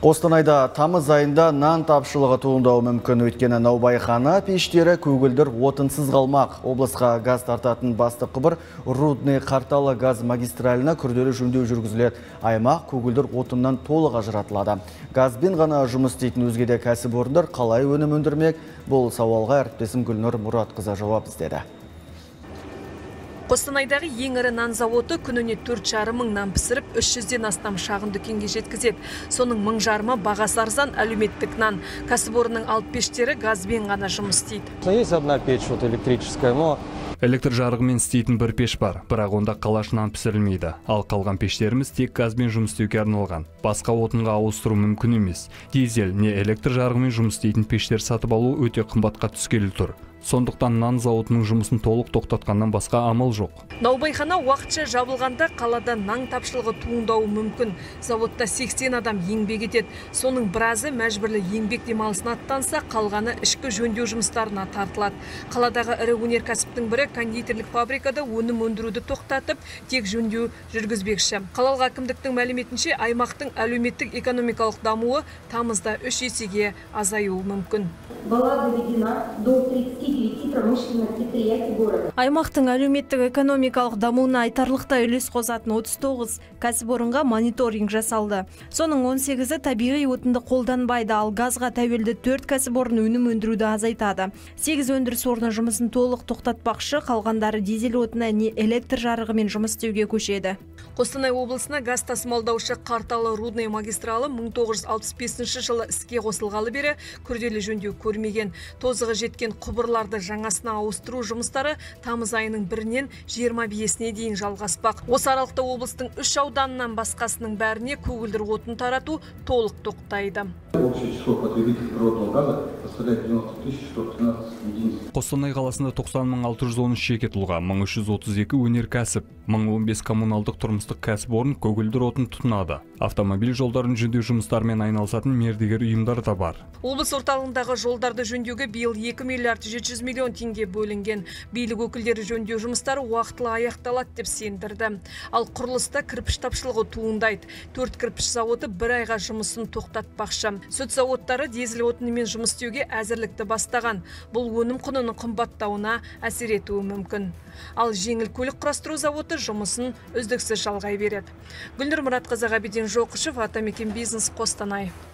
Қостанайда тамыз айында нан тапшылығы туындауы мүмкін, өйткені наубайхана пештері көгілдір отынсыз қалмақ. Облысқа газ тартатын басты құбыр Рудный Қарталы газ магистралына күрделі жөндеу жүргізіледі. Аймақ көгілдір отыннан толық ажыратылады. Газбен ғана жұмыс істейтін өзге де кәсіпорындар қалай өнім өндірмек? Бұл сауалға әріптесім Гүлнұр Мұратқызы жауап іздеді. Қостанайдағы ең ірі нан зауыты күніне 4,5 мың нан пісіріп, 300-ден астам шағын дүкенге жеткізеді. Соның 1,5-ы бағасы арзан әлеуметтік нан. Кәсіпорынның алып пештері газбен ғана жұмыс істейді. Есть одна печь электрическая, но электр жарығымен істейтін бір пеш бар, бірақ онда қалаш нан пісірілмейді. Ал қалған пештеріміз тек газбен жұмыс істеуге арналған. Басқа отынға ауыстыру мүмкін емес. Дизель не электр жарығымен жұмыс істейтін пештер сатып алу өте қымбатқа түскелі тұр. Сондықтан нан зауытының жұмысын толық тоқтатқаннан басқа амал жоқ. Наубайхана уақытша жабылғанда қалада нан тапшылығы туындауы мүмкін. Зауытта 80 адам еңбек етеді. Соның біразы мәжбүрлі еңбек демалысына аттанса, қалғаны ішкі жөндеу жұмыстарына тартылады. Қаладағы ірі өнеркәсіптің бірі кондитерлік фабрикада өнім өндіруді тоқтатып, тек жөндеу жүргізбекші. Қалалық әкімдіктің мәліметінше, аймақтың әлеуметтік экономикалық дамуы тамызда 3 есеге азаюы мүмкін. Аймақтың әлеуметтік экономикалық дамуына айтарлықтай үлес қосатын 39 кәсіпорынға мониторинг жасалды. Соның 18-і табиғи отынды қолданбайды, ал газға тәуелді 4 кәсіпорын өнім өндіруді азайтады. 8 өндіріс орны жұмысын толық тоқтатпақшы, қалғандары дизель отына не электр жарығымен жұмыс істеуге көшеді. Қостанай облысына газ тасымалдаушы Қарталы Рудный магистралы 1965 жылы іске қосылғалы бері күрделі жөндеу көрмеген. Тозығы жеткен құбырларды жаңасына ауыстыру жұмыстары тамыз айының 1-нен 25-іне дейін жалғаспақ. Осы аралықта облыстың 3 ауданынан басқасының бәріне көгілдір отын тарату толық тоқтайды. Қостанай қаласында 90.613 жеке тұлға, 1332 өнеркәсіп, 1015 коммуналдық тұрмыстық кәсіпорын көгілдір отын тұтынады. Автомобиль жолдарын жөндеу жұмыстарымен айналысатын мердігер ұйымдар да бар. Облыс орталығындағы жолдарды жөндеуге биыл 2 миллиард 700 миллион теңге бөлінген. Билік өкілдері жөндеу жұмыстары уақытылы аяқталады деп сендірді. Ал құрылыста кірпіш тапшылығы туындайды. 4 кірпіш зауыты 1 айға жұмысын тоқтатпақшы. Сүт зауыттары дизель отынымен жұмыс істеуге әзірлікті бастаған. Бұл өнім құнының қымбаттауына әсер етуі мүмкін. Ал жеңіл көлік құрастыру зауыты жұмысын үздіксіз жалғай береді. Гүлнұр Мұратқызы, Ғабиден Жоқышев, Атамекен бизнес, Қостанай.